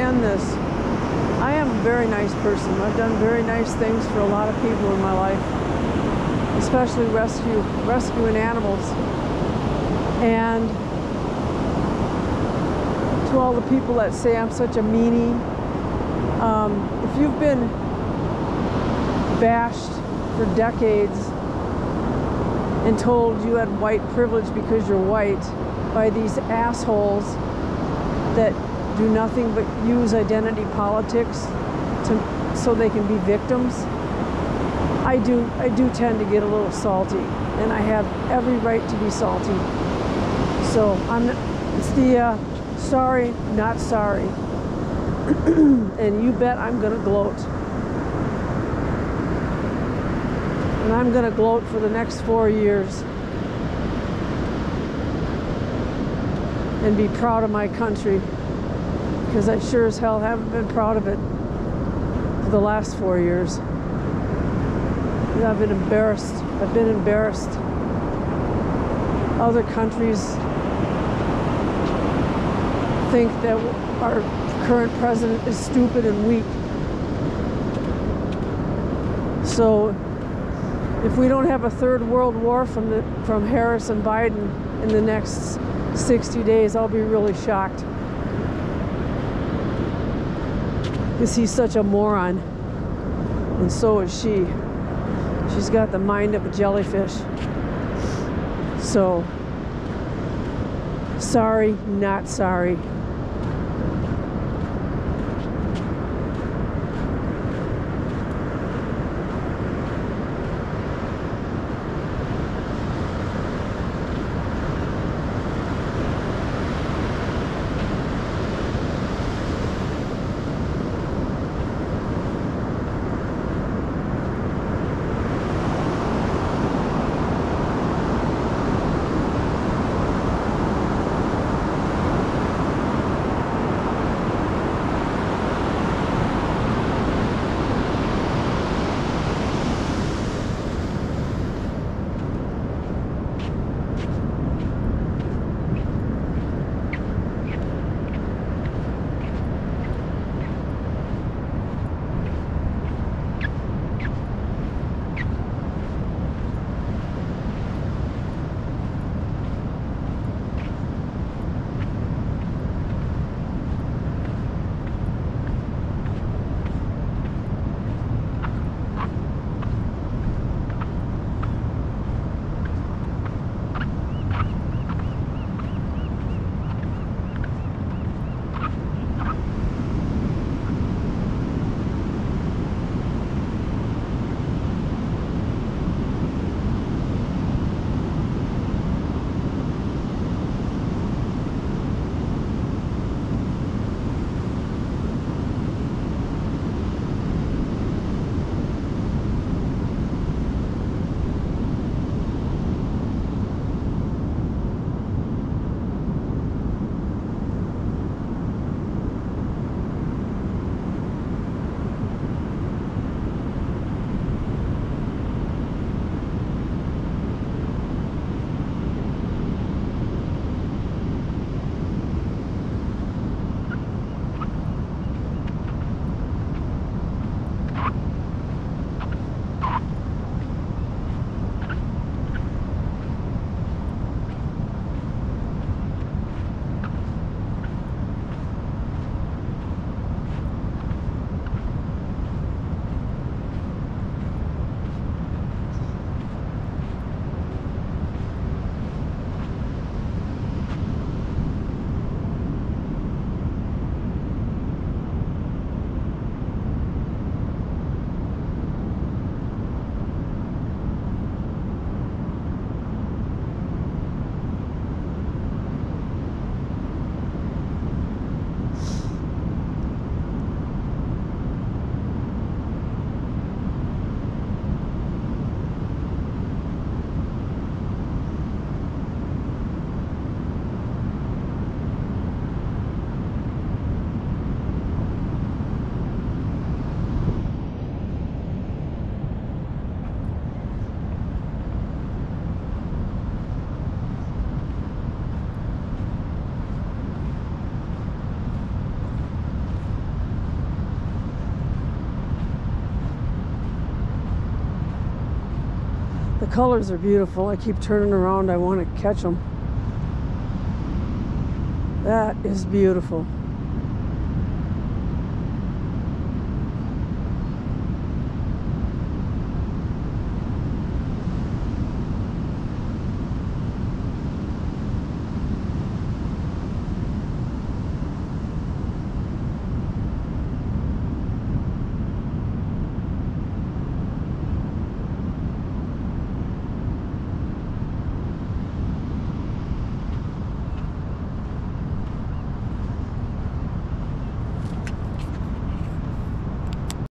end this. I am a very nice person. I've done very nice things for a lot of people in my life, especially rescuing animals. And to all the people that say I'm such a meanie, if you've been bashed for decades and told you had white privilege because you're white by these assholes that do nothing but use identity politics so they can be victims, I do tend to get a little salty, and I have every right to be salty. So it's the sorry, not sorry. And you bet I'm gonna gloat. And I'm gonna gloat for the next 4 years and be proud of my country, because I sure as hell haven't been proud of it for the last 4 years. I've been embarrassed. I've been embarrassed. Other countries think that our current president is stupid and weak. So if we don't have a third world war from Harris and Biden in the next 60 days, I'll be really shocked. Because he's such a moron. And so is she. She's got the mind of a jellyfish. So, sorry, not sorry. colors are beautiful. I keep turning around. I want to catch them. That is beautiful.